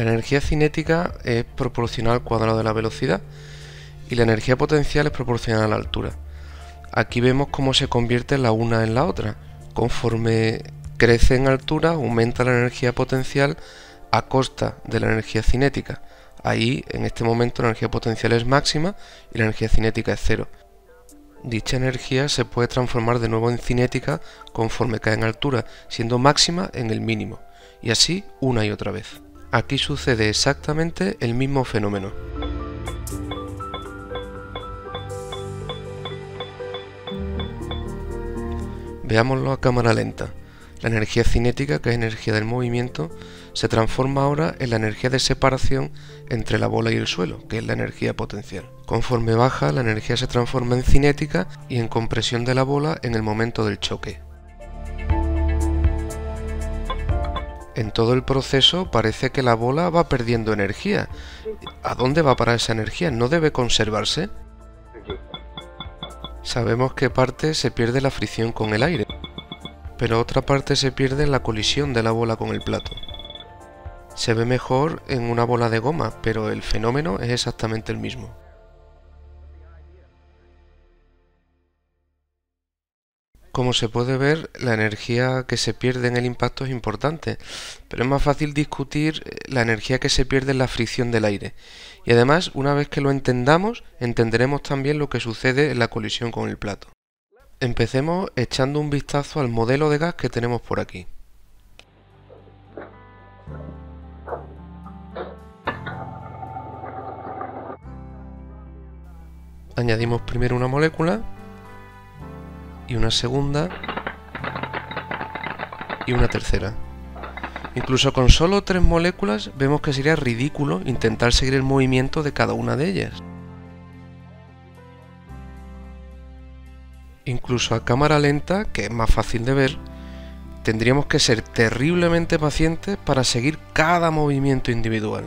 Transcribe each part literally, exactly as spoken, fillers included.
energía cinética es proporcional al cuadrado de la velocidad y la energía potencial es proporcional a la altura. Aquí vemos cómo se convierte la una en la otra. Conforme crece en altura, aumenta la energía potencial a costa de la energía cinética. Ahí, en este momento, la energía potencial es máxima y la energía cinética es cero. Dicha energía se puede transformar de nuevo en cinética conforme cae en altura, siendo máxima en el mínimo, y así una y otra vez. Aquí sucede exactamente el mismo fenómeno. Veámoslo a cámara lenta. La energía cinética, que es energía del movimiento, se transforma ahora en la energía de separación entre la bola y el suelo, que es la energía potencial. Conforme baja, la energía se transforma en cinética y en compresión de la bola en el momento del choque. En todo el proceso parece que la bola va perdiendo energía. ¿A dónde va a parar esa energía? ¿No debe conservarse? Sabemos que parte se pierde la fricción con el aire, pero otra parte se pierde en la colisión de la bola con el plato. Se ve mejor en una bola de goma, pero el fenómeno es exactamente el mismo. Como se puede ver, la energía que se pierde en el impacto es importante, pero es más fácil discutir la energía que se pierde en la fricción del aire. Y además, una vez que lo entendamos, entenderemos también lo que sucede en la colisión con el plato. Empecemos echando un vistazo al modelo de gas que tenemos por aquí. Añadimos primero una molécula y una segunda y una tercera. Incluso con solo tres moléculas vemos que sería ridículo intentar seguir el movimiento de cada una de ellas. Incluso a cámara lenta, que es más fácil de ver, tendríamos que ser terriblemente pacientes para seguir cada movimiento individual.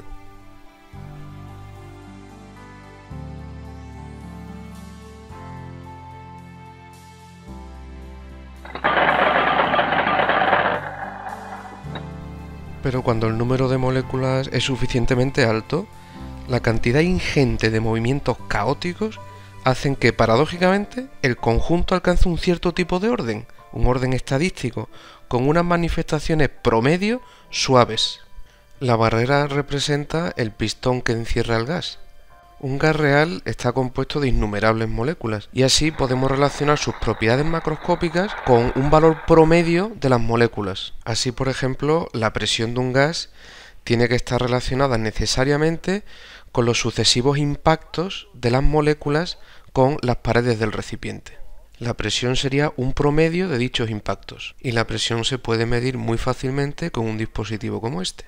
Pero cuando el número de moléculas es suficientemente alto, la cantidad ingente de movimientos caóticos hacen que, paradójicamente, el conjunto alcance un cierto tipo de orden, un orden estadístico, con unas manifestaciones promedio suaves. La barrera representa el pistón que encierra el gas. Un gas real está compuesto de innumerables moléculas, y así podemos relacionar sus propiedades macroscópicas con un valor promedio de las moléculas. Así, por ejemplo, la presión de un gas tiene que estar relacionada necesariamente con los sucesivos impactos de las moléculas con las paredes del recipiente. La presión sería un promedio de dichos impactos, y la presión se puede medir muy fácilmente con un dispositivo como este.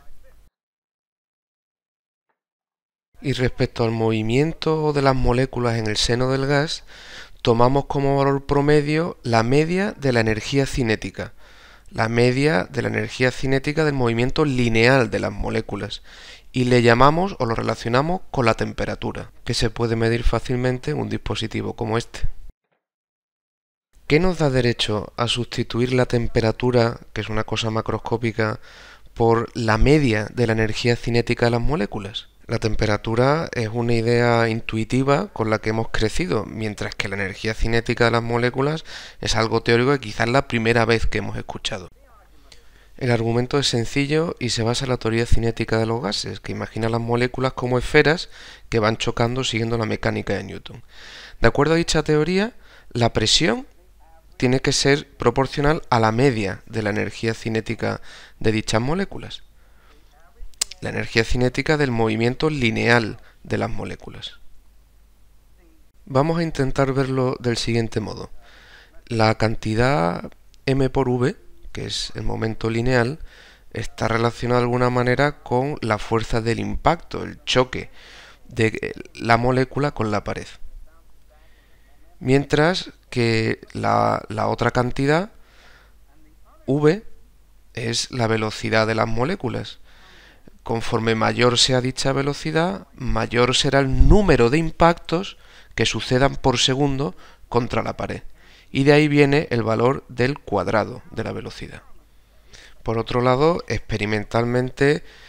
Y respecto al movimiento de las moléculas en el seno del gas, tomamos como valor promedio la media de la energía cinética, la media de la energía cinética del movimiento lineal de las moléculas, y le llamamos o lo relacionamos con la temperatura, que se puede medir fácilmente en un dispositivo como este. ¿Qué nos da derecho a sustituir la temperatura, que es una cosa macroscópica, por la media de la energía cinética de las moléculas? La temperatura es una idea intuitiva con la que hemos crecido, mientras que la energía cinética de las moléculas es algo teórico que quizás es la primera vez que hemos escuchado. El argumento es sencillo y se basa en la teoría cinética de los gases, que imagina las moléculas como esferas que van chocando siguiendo la mecánica de Newton. De acuerdo a dicha teoría, la presión tiene que ser proporcional a la media de la energía cinética de dichas moléculas. La energía cinética del movimiento lineal de las moléculas. Vamos a intentar verlo del siguiente modo. La cantidad m por v, que es el momento lineal, está relacionada de alguna manera con la fuerza del impacto, el choque de la molécula con la pared. Mientras que la, la otra cantidad, v, es la velocidad de las moléculas. Conforme mayor sea dicha velocidad, mayor será el número de impactos que sucedan por segundo contra la pared. Y de ahí viene el valor del cuadrado de la velocidad. Por otro lado, experimentalmente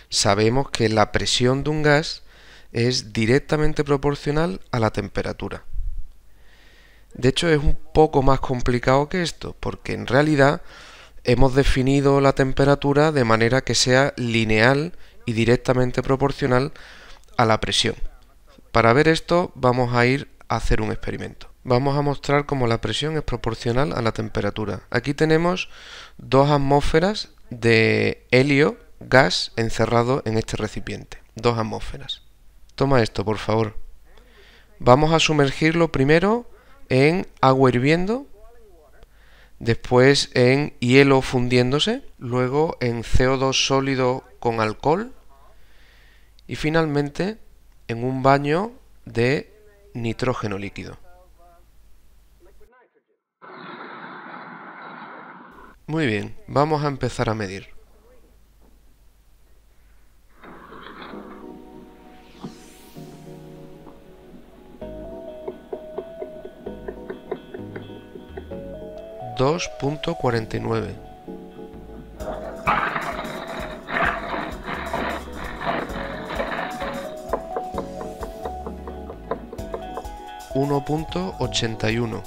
sabemos que la presión de un gas es directamente proporcional a la temperatura. De hecho, es un poco más complicado que esto, porque en realidad hemos definido la temperatura de manera que sea lineal y directamente proporcional a la presión. Para ver esto, vamos a ir a hacer un experimento. Vamos a mostrar cómo la presión es proporcional a la temperatura. Aquí tenemos dos atmósferas de helio, gas, encerrado en este recipiente. Dos atmósferas. Toma esto, por favor. Vamos a sumergirlo primero en agua hirviendo, después en hielo fundiéndose, luego en C O dos sólido con alcohol y finalmente en un baño de nitrógeno líquido. Muy bien, vamos a empezar a medir. dos punto cuarenta y nueve. uno punto ochenta y uno.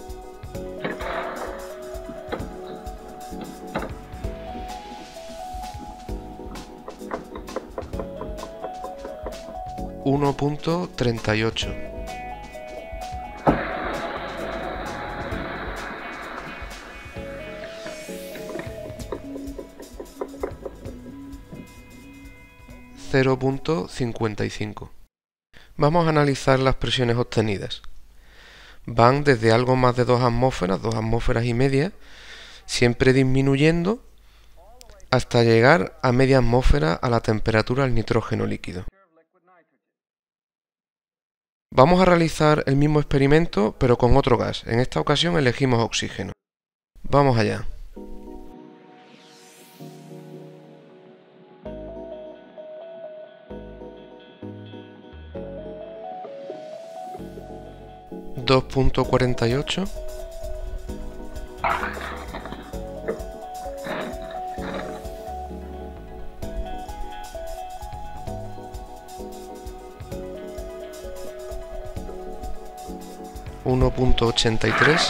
uno punto treinta y ocho. cero punto cincuenta y cinco. Vamos a analizar las presiones obtenidas. Van desde algo más de dos atmósferas, dos atmósferas y media, siempre disminuyendo hasta llegar a media atmósfera a la temperatura del nitrógeno líquido. Vamos a realizar el mismo experimento pero con otro gas. En esta ocasión elegimos oxígeno. Vamos allá. dos punto cuarenta y ocho. uno punto ochenta y tres.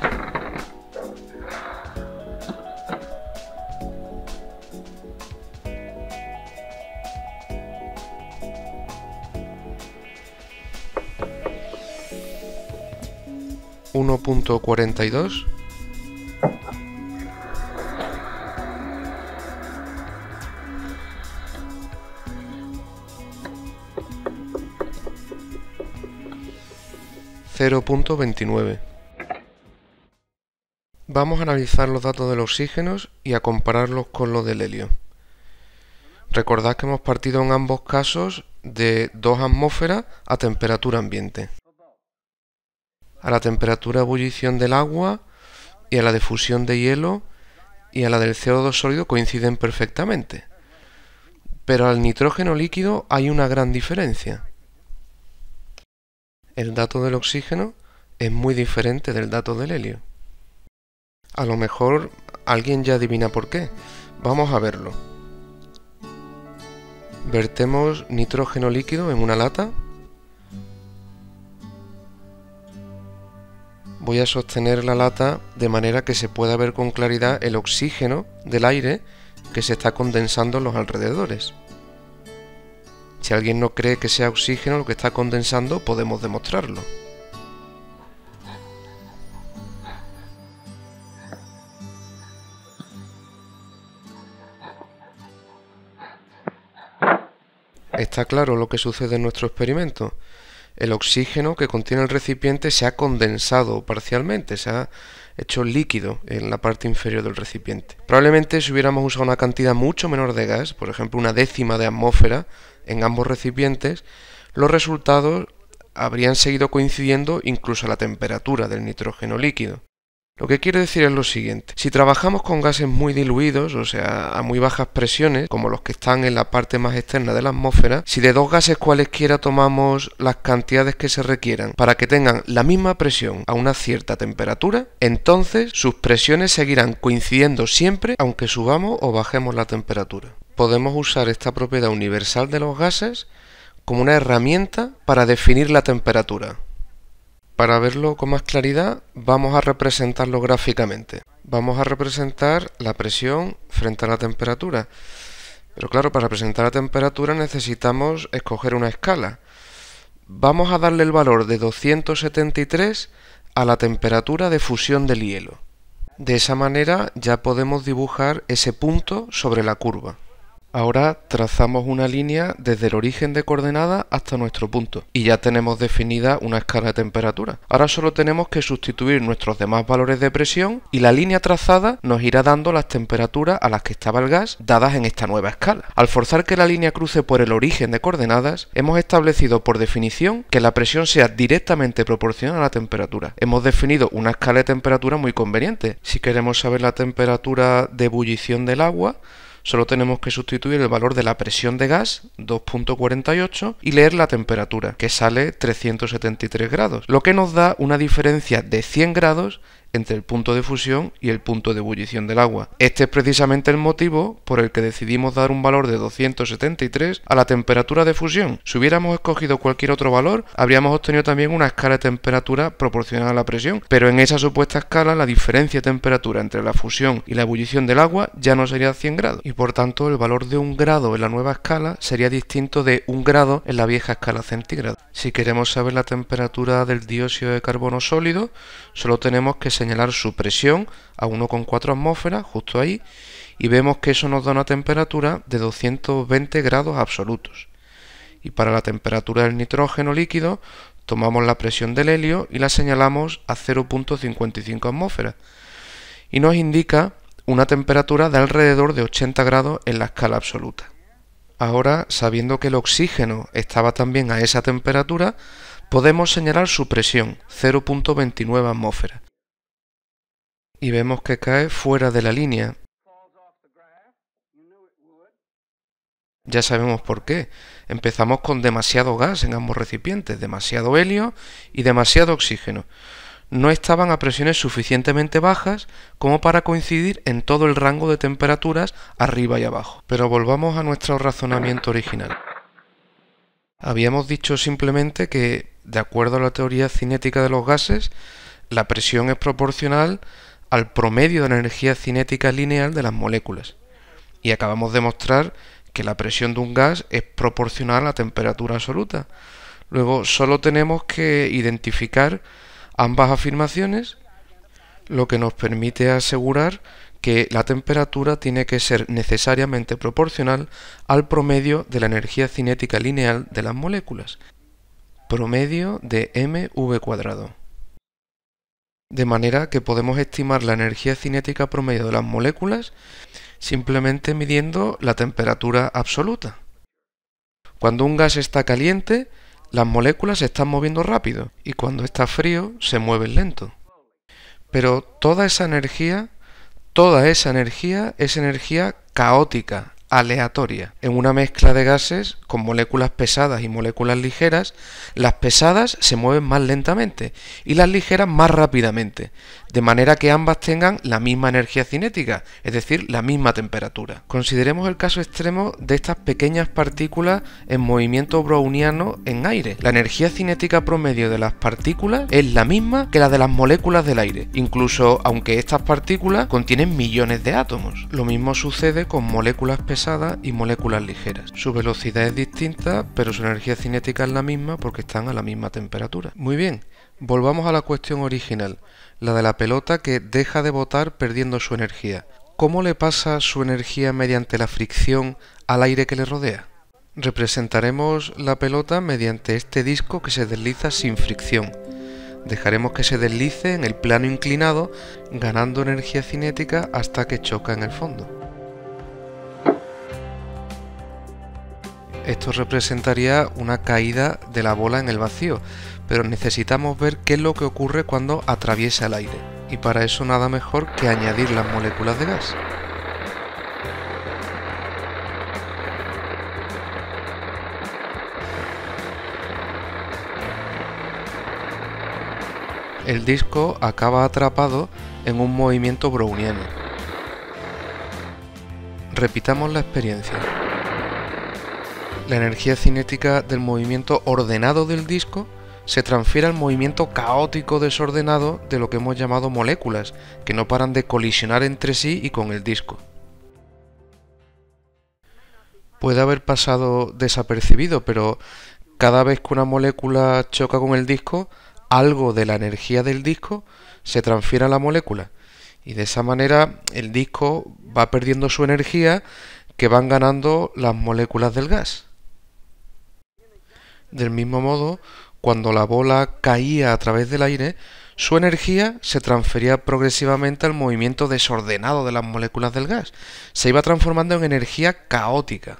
uno punto cuarenta y dos. cero punto veintinueve. Vamos a analizar los datos del oxígeno y a compararlos con los del helio. Recordad que hemos partido en ambos casos de dos atmósferas a temperatura ambiente. A la temperatura de ebullición del agua y a la de fusión de hielo y a la del C O dos sólido coinciden perfectamente. Pero al nitrógeno líquido hay una gran diferencia. El dato del oxígeno es muy diferente del dato del helio. A lo mejor alguien ya adivina por qué. Vamos a verlo. Vertemos nitrógeno líquido en una lata. Voy a sostener la lata de manera que se pueda ver con claridad el oxígeno del aire que se está condensando en los alrededores. Si alguien no cree que sea oxígeno lo que está condensando, podemos demostrarlo. Está claro lo que sucede en nuestro experimento. El oxígeno que contiene el recipiente se ha condensado parcialmente, se ha hecho líquido en la parte inferior del recipiente. Probablemente si hubiéramos usado una cantidad mucho menor de gas, por ejemplo una décima de atmósfera en ambos recipientes, los resultados habrían seguido coincidiendo incluso a la temperatura del nitrógeno líquido. Lo que quiero decir es lo siguiente: si trabajamos con gases muy diluidos, o sea, a muy bajas presiones, como los que están en la parte más externa de la atmósfera, si de dos gases cualesquiera tomamos las cantidades que se requieran para que tengan la misma presión a una cierta temperatura, entonces sus presiones seguirán coincidiendo siempre aunque subamos o bajemos la temperatura. Podemos usar esta propiedad universal de los gases como una herramienta para definir la temperatura. Para verlo con más claridad, vamos a representarlo gráficamente. Vamos a representar la presión frente a la temperatura. Pero claro, para representar la temperatura necesitamos escoger una escala. Vamos a darle el valor de doscientos setenta y tres a la temperatura de fusión del hielo. De esa manera ya podemos dibujar ese punto sobre la curva. Ahora trazamos una línea desde el origen de coordenada hasta nuestro punto y ya tenemos definida una escala de temperatura. Ahora solo tenemos que sustituir nuestros demás valores de presión y la línea trazada nos irá dando las temperaturas a las que estaba el gas dadas en esta nueva escala. Al forzar que la línea cruce por el origen de coordenadas, hemos establecido por definición que la presión sea directamente proporcional a la temperatura. Hemos definido una escala de temperatura muy conveniente. Si queremos saber la temperatura de ebullición del agua, solo tenemos que sustituir el valor de la presión de gas, dos punto cuarenta y ocho, y leer la temperatura, que sale trescientos setenta y tres grados, lo que nos da una diferencia de cien grados entre el punto de fusión y el punto de ebullición del agua. Este es precisamente el motivo por el que decidimos dar un valor de doscientos setenta y tres a la temperatura de fusión. Si hubiéramos escogido cualquier otro valor, habríamos obtenido también una escala de temperatura proporcional a la presión, pero en esa supuesta escala la diferencia de temperatura entre la fusión y la ebullición del agua ya no sería cien grados, y por tanto el valor de un grado en la nueva escala sería distinto de un grado en la vieja escala centígrada. Si queremos saber la temperatura del dióxido de carbono sólido, solo tenemos que señalar su presión a uno coma cuatro atmósferas, justo ahí, y vemos que eso nos da una temperatura de doscientos veinte grados absolutos. Y para la temperatura del nitrógeno líquido, tomamos la presión del helio y la señalamos a cero punto cincuenta y cinco atmósferas, y nos indica una temperatura de alrededor de ochenta grados en la escala absoluta. Ahora, sabiendo que el oxígeno estaba también a esa temperatura, podemos señalar su presión, cero punto veintinueve atmósferas. Y vemos que cae fuera de la línea. Ya sabemos por qué. Empezamos con demasiado gas en ambos recipientes, demasiado helio y demasiado oxígeno. No estaban a presiones suficientemente bajas como para coincidir en todo el rango de temperaturas arriba y abajo. Pero volvamos a nuestro razonamiento original. Habíamos dicho simplemente que, de acuerdo a la teoría cinética de los gases, la presión es proporcional al promedio de la energía cinética lineal de las moléculas. Y acabamos de mostrar que la presión de un gas es proporcional a la temperatura absoluta. Luego solo tenemos que identificar ambas afirmaciones, lo que nos permite asegurar que la temperatura tiene que ser necesariamente proporcional al promedio de la energía cinética lineal de las moléculas, promedio de mv cuadrado. De manera que podemos estimar la energía cinética promedio de las moléculas simplemente midiendo la temperatura absoluta. Cuando un gas está caliente, las moléculas se están moviendo rápido, y cuando está frío, se mueven lento. Pero toda esa energía, toda esa energía es energía caótica, aleatoria. En una mezcla de gases con moléculas pesadas y moléculas ligeras, las pesadas se mueven más lentamente y las ligeras más rápidamente, de manera que ambas tengan la misma energía cinética, es decir, la misma temperatura. Consideremos el caso extremo de estas pequeñas partículas en movimiento browniano en aire. La energía cinética promedio de las partículas es la misma que la de las moléculas del aire, incluso aunque estas partículas contienen millones de átomos. Lo mismo sucede con moléculas pesadas y moléculas ligeras. Su velocidad es distinta, pero su energía cinética es la misma porque están a la misma temperatura. Muy bien, volvamos a la cuestión original, la de la pelota que deja de botar perdiendo su energía. ¿Cómo le pasa su energía mediante la fricción al aire que le rodea? Representaremos la pelota mediante este disco que se desliza sin fricción. Dejaremos que se deslice en el plano inclinado, ganando energía cinética hasta que choca en el fondo. Esto representaría una caída de la bola en el vacío, pero necesitamos ver qué es lo que ocurre cuando atraviesa el aire. y para eso nada mejor que añadir las moléculas de gas. El disco acaba atrapado en un movimiento browniano. Repitamos la experiencia. La energía cinética del movimiento ordenado del disco se transfiere al movimiento caótico desordenado de lo que hemos llamado moléculas, que no paran de colisionar entre sí y con el disco. Puede haber pasado desapercibido, pero cada vez que una molécula choca con el disco, algo de la energía del disco se transfiere a la molécula, y de esa manera el disco va perdiendo su energía que van ganando las moléculas del gas. Del mismo modo, cuando la bola caía a través del aire, su energía se transfería progresivamente al movimiento desordenado de las moléculas del gas. Se iba transformando en energía caótica.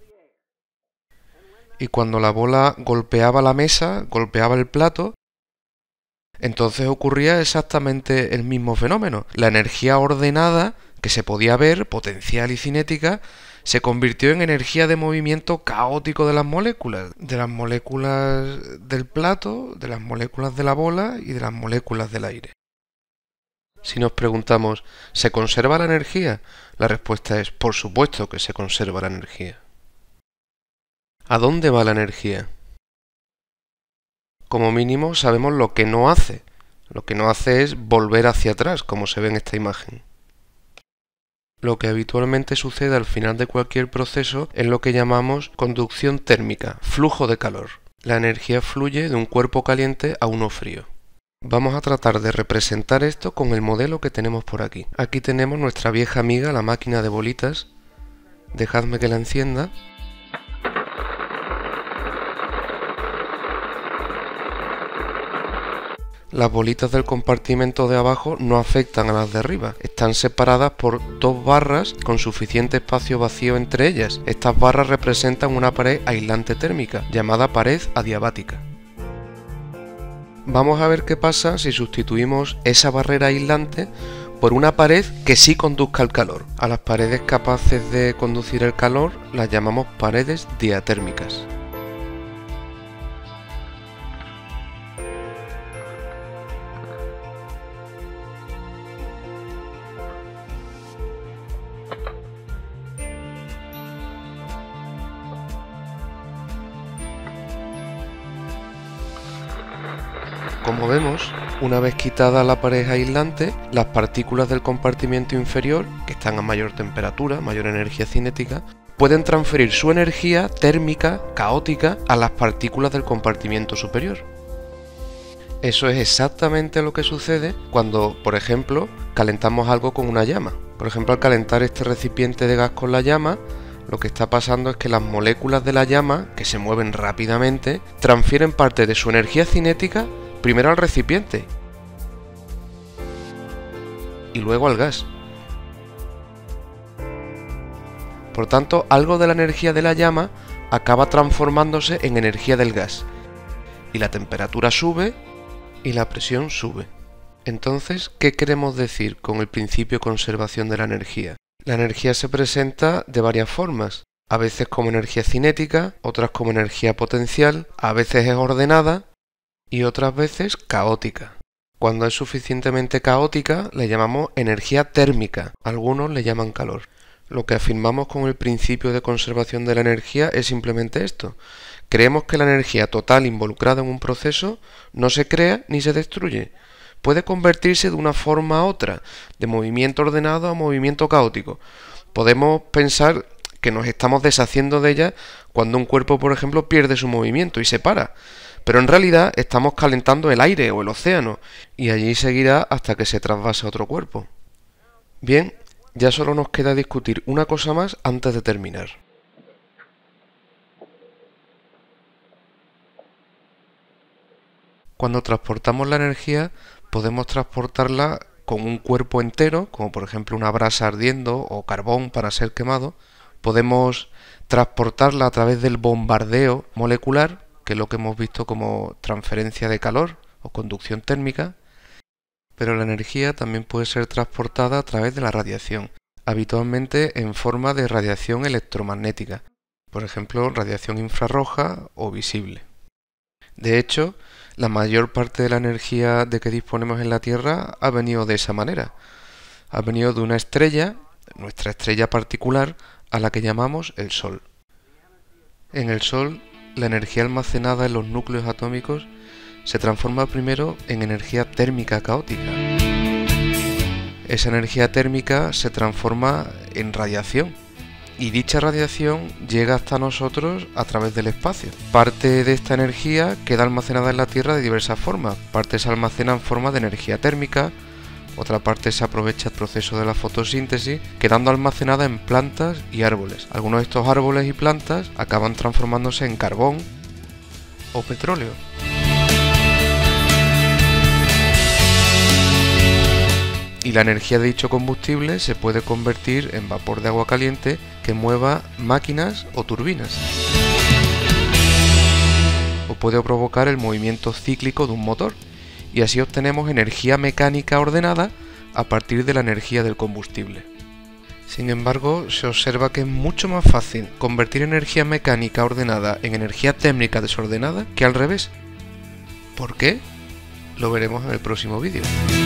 Y cuando la bola golpeaba la mesa, golpeaba el plato, entonces ocurría exactamente el mismo fenómeno. La energía ordenada, que se podía ver, potencial y cinética, se convirtió en energía de movimiento caótico de las moléculas, de las moléculas del plato, de las moléculas de la bola y de las moléculas del aire. Si nos preguntamos, ¿se conserva la energía? La respuesta es, por supuesto que se conserva la energía. ¿A dónde va la energía? Como mínimo sabemos lo que no hace. Lo que no hace es volver hacia atrás, como se ve en esta imagen. Lo que habitualmente sucede al final de cualquier proceso es lo que llamamos conducción térmica, flujo de calor. La energía fluye de un cuerpo caliente a uno frío. Vamos a tratar de representar esto con el modelo que tenemos por aquí. Aquí tenemos nuestra vieja amiga, la máquina de bolitas. Dejadme que la encienda. Las bolitas del compartimento de abajo no afectan a las de arriba. Están separadas por dos barras con suficiente espacio vacío entre ellas. Estas barras representan una pared aislante térmica, llamada pared adiabática. Vamos a ver qué pasa si sustituimos esa barrera aislante por una pared que sí conduzca el calor. A las paredes capaces de conducir el calor las llamamos paredes diatérmicas. Como vemos, una vez quitada la pared aislante, las partículas del compartimento inferior, que están a mayor temperatura, mayor energía cinética, pueden transferir su energía térmica, caótica, a las partículas del compartimento superior. Eso es exactamente lo que sucede cuando, por ejemplo, calentamos algo con una llama. Por ejemplo, al calentar este recipiente de gas con la llama, lo que está pasando es que las moléculas de la llama, que se mueven rápidamente, transfieren parte de su energía cinética primero al recipiente y luego al gas. Por tanto, algo de la energía de la llama acaba transformándose en energía del gas, y la temperatura sube y la presión sube. Entonces, ¿qué queremos decir con el principio de conservación de la energía? La energía se presenta de varias formas, a veces como energía cinética, otras como energía potencial, a veces es ordenada y otras veces caótica. Cuando es suficientemente caótica le llamamos energía térmica, algunos le llaman calor. Lo que afirmamos con el principio de conservación de la energía es simplemente esto. Creemos que la energía total involucrada en un proceso no se crea ni se destruye. Puede convertirse de una forma a otra, de movimiento ordenado a movimiento caótico. Podemos pensar que nos estamos deshaciendo de ella cuando un cuerpo, por ejemplo, pierde su movimiento y se para. Pero en realidad estamos calentando el aire o el océano, y allí seguirá hasta que se trasvase a otro cuerpo. Bien, ya solo nos queda discutir una cosa más antes de terminar. Cuando transportamos la energía, podemos transportarla con un cuerpo entero, como por ejemplo una brasa ardiendo o carbón para ser quemado. Podemos transportarla a través del bombardeo molecular, que es lo que hemos visto como transferencia de calor o conducción térmica. pero la energía también puede ser transportada a través de la radiación, habitualmente en forma de radiación electromagnética, por ejemplo, radiación infrarroja o visible. De hecho, la mayor parte de la energía de que disponemos en la Tierra ha venido de esa manera. Ha venido de una estrella, nuestra estrella particular, a la que llamamos el Sol. En el Sol, la energía almacenada en los núcleos atómicos se transforma primero en energía térmica caótica. Esa energía térmica se transforma en radiación y dicha radiación llega hasta nosotros a través del espacio. Parte de esta energía queda almacenada en la Tierra de diversas formas. Parte se almacena en forma de energía térmica, otra parte se aprovecha el proceso de la fotosíntesis, quedando almacenada en plantas y árboles. Algunos de estos árboles y plantas acaban transformándose en carbón o petróleo. Y la energía de dicho combustible se puede convertir en vapor de agua caliente que mueva máquinas o turbinas. O puede provocar el movimiento cíclico de un motor. Y así obtenemos energía mecánica ordenada a partir de la energía del combustible. Sin embargo, se observa que es mucho más fácil convertir energía mecánica ordenada en energía térmica desordenada que al revés. ¿Por qué? Lo veremos en el próximo vídeo.